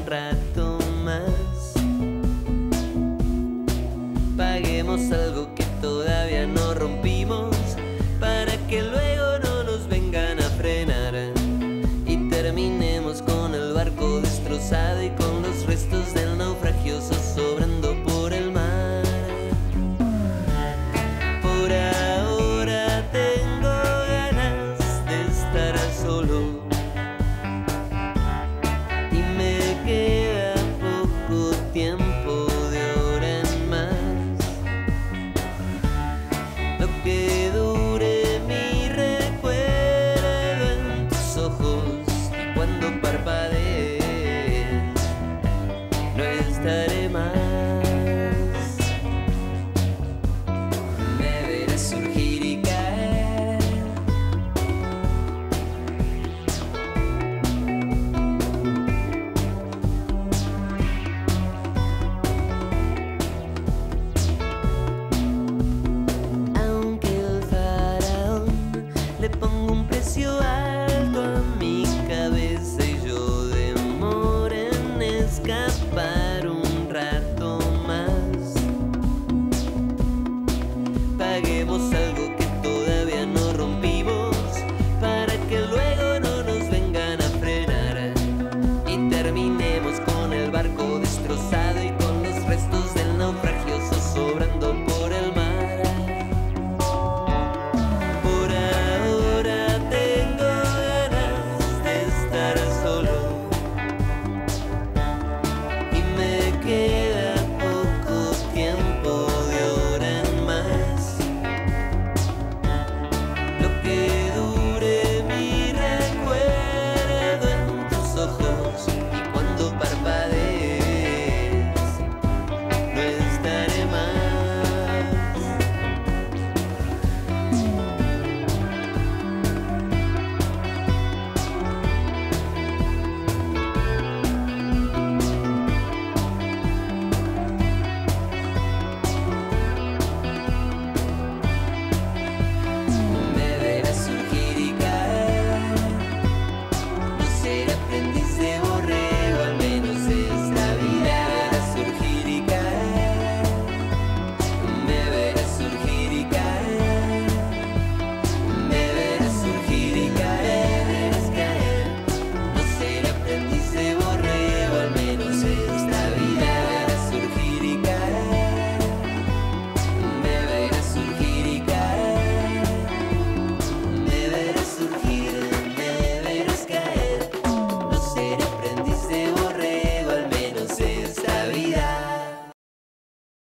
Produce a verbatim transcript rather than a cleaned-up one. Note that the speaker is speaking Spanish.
un rato más. Paguemos algo que todavía no rompimos, para que luego no nos vengan a frenar y terminemos con el barco destrozado y con los restos del naufragio sobrando por el mar. Por ahora tengo ganas de estar solo y me queda poco tiempo de hora en más. Lo que dure mi recuerdo en tus ojos, y cuando parpadees no estaré más. Me verás surgir y caer, aunque el faraón le ponga un precio alto a mi cabeza y yo demore en escapar un rato más. Paguemos algo que todavía no rompimos, para que luego no nos vengan a frenar y terminemos con el barco destrozado